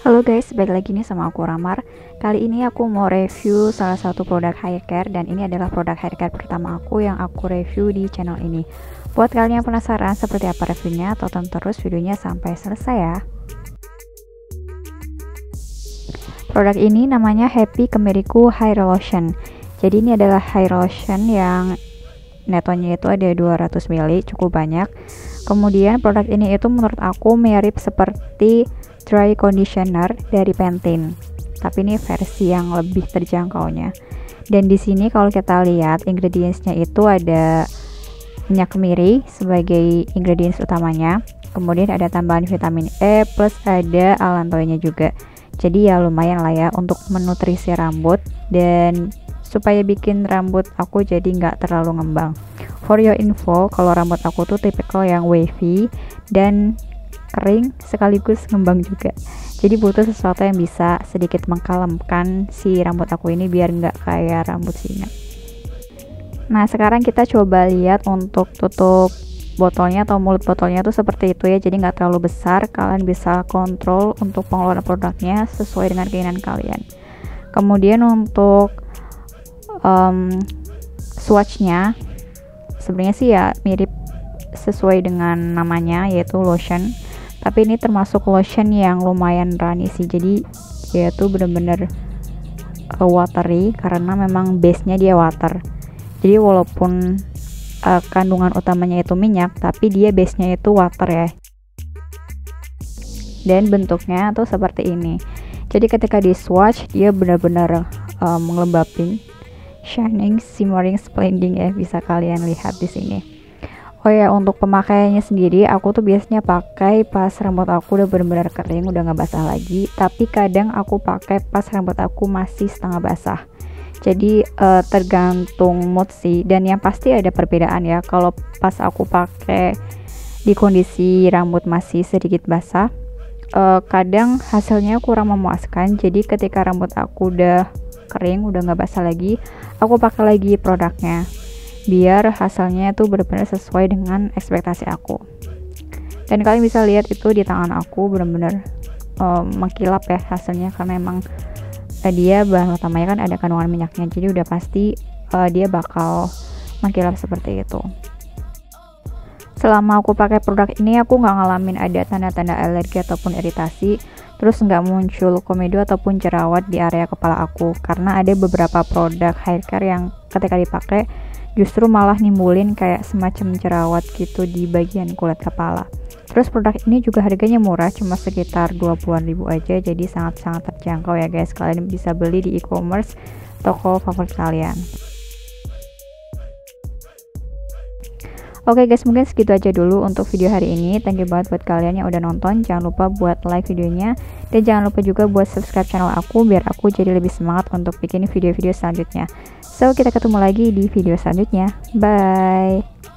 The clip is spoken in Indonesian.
Halo guys, balik lagi nih sama aku Ramar. Kali ini aku mau review salah satu produk hair care, dan ini adalah produk hair care pertama aku yang aku review di channel ini. Buat kalian yang penasaran seperti apa reviewnya, tonton terus videonya sampai selesai ya. Produk ini namanya Happy Kemiriku Hair Lotion. Jadi ini adalah hair lotion yang netonya itu ada 200 ml, cukup banyak. Kemudian produk ini itu menurut aku mirip seperti dry conditioner dari Pantene, tapi ini versi yang lebih terjangkaunya. Dan di sini kalau kita lihat ingredientsnya itu ada minyak kemiri sebagai ingredients utamanya, kemudian ada tambahan vitamin E plus ada allantoinnya juga. Jadi ya lumayan lah ya untuk menutrisi rambut dan supaya bikin rambut aku jadi nggak terlalu ngembang. For your info, kalau rambut aku tuh tipikal yang wavy dan kering sekaligus ngembang juga, jadi butuh sesuatu yang bisa sedikit mengkalemkan si rambut aku ini biar nggak kayak rambut singa. Nah sekarang kita coba lihat untuk tutup botolnya atau mulut botolnya tuh seperti itu ya, jadi nggak terlalu besar. Kalian bisa kontrol untuk pengeluaran produknya sesuai dengan keinginan kalian. Kemudian untuk swatchnya sebenarnya sih ya mirip sesuai dengan namanya, yaitu lotion, tapi ini termasuk lotion yang lumayan runny sih, jadi dia tuh bener-bener watery karena memang base nya dia water. Jadi walaupun kandungan utamanya itu minyak, tapi dia base nya itu water ya. Dan bentuknya tuh seperti ini, jadi ketika di swatch dia benar-benar mengelembapin, shining, shimmering, splendid ya, bisa kalian lihat di sini. Oh ya, untuk pemakaiannya sendiri aku tuh biasanya pakai pas rambut aku udah benar-benar kering, udah nggak basah lagi. Tapi kadang aku pakai pas rambut aku masih setengah basah. Jadi tergantung mood sih, dan yang pasti ada perbedaan ya. Kalau pas aku pakai di kondisi rambut masih sedikit basah, kadang hasilnya kurang memuaskan. Jadi ketika rambut aku udah kering, udah nggak basah lagi, aku pakai lagi produknya biar hasilnya itu benar-benar sesuai dengan ekspektasi aku. Dan kalian bisa lihat itu di tangan aku benar-benar mengkilap ya hasilnya, karena emang dia bahan utamanya kan ada kandungan minyaknya, jadi udah pasti dia bakal mengkilap seperti itu. Selama aku pakai produk ini aku nggak ngalamin ada tanda-tanda alergi ataupun iritasi, terus nggak muncul komedo ataupun jerawat di area kepala aku, karena ada beberapa produk hair care yang ketika dipakai justru malah nimbulin kayak semacam jerawat gitu di bagian kulit kepala. Terus produk ini juga harganya murah, cuma sekitar 20-an ribu aja, jadi sangat-sangat terjangkau ya guys. Kalian bisa beli di e-commerce toko favorit kalian. Oke guys, mungkin segitu aja dulu untuk video hari ini. Thank you banget buat kalian yang udah nonton. Jangan lupa buat like videonya, dan jangan lupa juga buat subscribe channel aku biar aku jadi lebih semangat untuk bikin video-video selanjutnya. So, kita ketemu lagi di video selanjutnya. Bye!